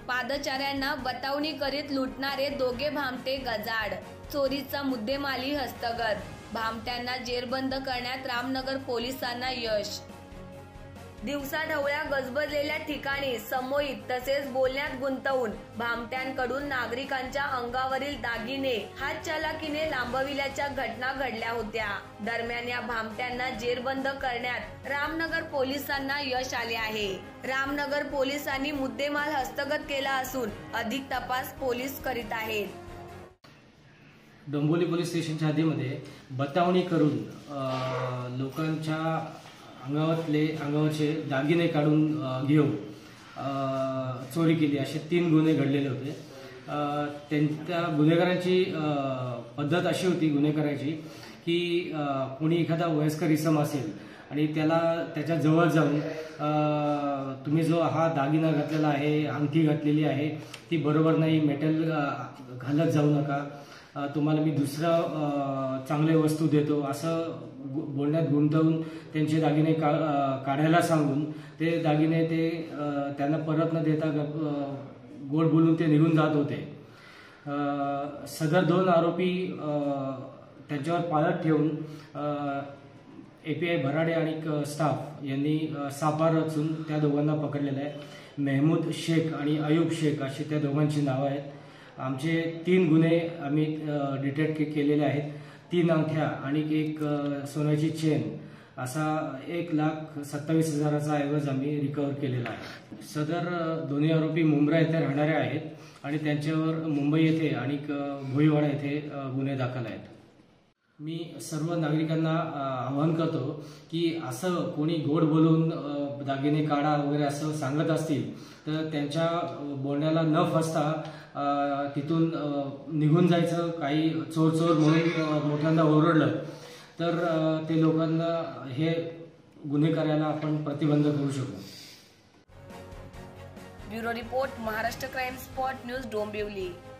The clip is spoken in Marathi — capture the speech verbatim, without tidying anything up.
पादचाऱ्यांना बतावणी करीत लुटणारे दोघे भामटे गजाआड, चोरीचा मुद्देमालही हस्तगत। भामट्यांना जेरबंद करण्यात रामनगर पोलिसांना यश। दिवसाढवळ्या गजबजलेल्या ठिकाणी समोईत तसेच बोलण्यात गुंतवून भामट्यांकडून नागरिकांच्या अंगावरील दागिने हातचलाकीने लांबविल्याच्या घटना घडल्या होत्या। दरम्यान या भामट्यांना जेरबंद करण्यात रामनगर पोलिसांना यश आले आहे। रामनगर पोलिसांनी मुद्देमाल हस्तगत केला असून अधिक तपास पोलीस करीत आहेत। डोंबिवली पोलीस स्टेशनच्या हद्दीमध्ये बतावणी करून लोकांच्या अंगावरले अंगावरचे दागिने काढून घेऊन चोरी केली असे तीन गुन्हे घडलेले होते। त्यांच्या गुन्हेगारांची पद्धत अशी होती गुन्हेगारांची की कोणी एखादा वयस्कर इसम असेल आणि त्याला त्याच्या जवळ जाऊन तुम्ही जो हा दागिना घातलेला आहे, अंगठी घातलेली आहे ती बरोबर नाही, मेटल घालत जाऊ नका, तुम्हाला मी दुसरं चांगले वस्तू देतो असं बोलण्यात गुंतवून त्यांचे दागिने का काढायला सांगून ते दागिने ते त्यांना परत न देता गोड बोलून ते निघून जात होते। सदर दोन आरोपी त्यांच्यावर पाळत ठेवून एपीआय भराडे आणि स्टाफ यांनी सापळा रचून त्या दोघांना पकडलेलं आहे। मेहमूद शेख आणि अयूब शेख अशी त्या दोघांची नावं आहेत। आमचे तीन गुन्हे आम्ही डिटेक्ट केलेले आहेत। तीन अंगठ्या आणि एक सोन्याची चेन असा एक लाख सत्तावीस हजाराचा ऐवज आम्ही रिकव्हर केलेला आहे। सदर दोन्ही आरोपी मुंब्रा येथे राहणारे आहेत आणि त्यांच्यावर मुंबई येथे आणि भोईवाडा येथे गुन्हे दाखल आहेत। मी सर्व नागरिकांना आवाहन करतो की असं कोणी गोड बोलून दागिने काढा वगैरे असं सांगत असतील तर त्यांच्या बोलण्याला न फसता तिथून निघून जायचं। काही चोर चोर म्हणून मोठ्यांदा ओरडलं तर ते लोकांना हे गुन्हे करायला आपण प्रतिबंध करू शकू। Bureau report, Maharashtra crime spot news, Dombivli.